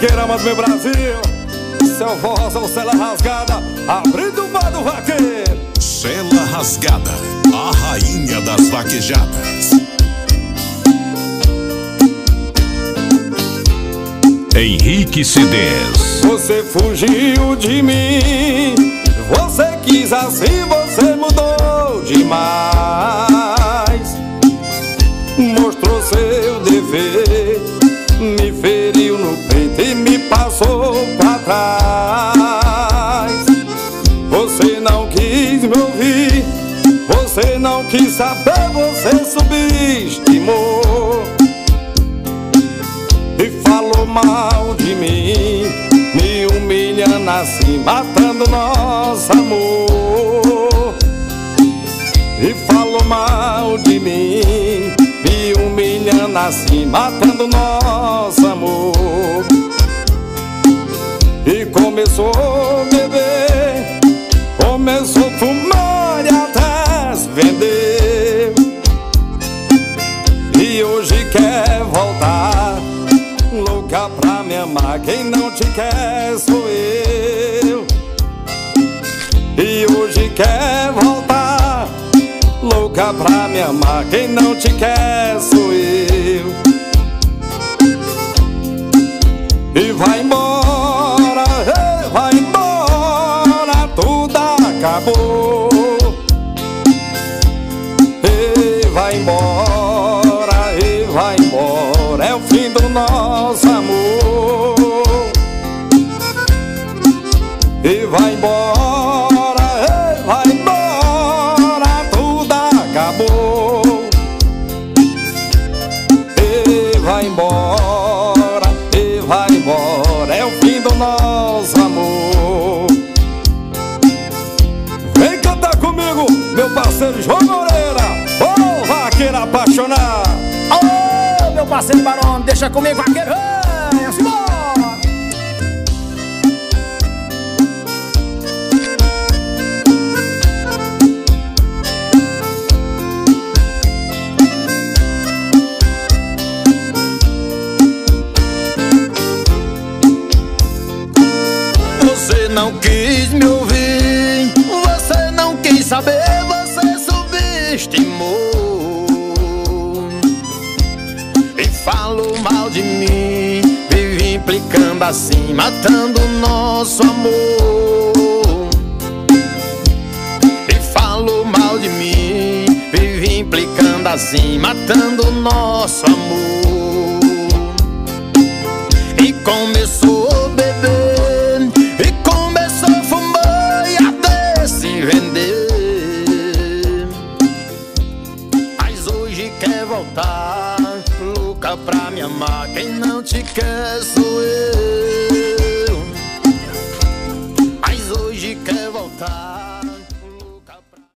vaqueirama do meu Brasil. Seu voz ou cela rasgada, abrindo o bar do vaqueiro. Cela rasgada, a rainha das vaquejadas. Henrique CDs. Você fugiu de mim, você quis assim, você mudou demais. Mostrou seu defeito, me feriu no peito e me passou pra trás. Você não quis me ouvir, você não quis saber, você subestimou e falou mal de mim, me humilhando assim, matando nosso amor. E falou mal de mim, me humilhando assim, matando nosso amor. E começou a beber, começou a fumar e até se vender. E hoje quer voltar, louca pra me amar, quem não te quer sou eu. E hoje quer voltar, louca pra me amar, quem não te quer sou eu. E vai embora, tudo acabou. E vai embora, é o fim do nosso amor. E vai embora, tudo acabou. E vai embora, é o fim do nosso amor. Vem cantar comigo, meu parceiro João Moreira, ô vaqueiro apaixonado. Ô, meu parceiro Barão, deixa comigo, vaqueiro. Vamos embora. Você não quis me ouvir, você não quis saber, você subestimou e falou mal de mim, vive implicando assim, matando nosso amor. E falou mal de mim, vive implicando assim, matando nosso amor. E começou a beber, e começou a fumar e até se vender. Mas hoje quer voltar, louca pra me amar, quem não te quer sou eu.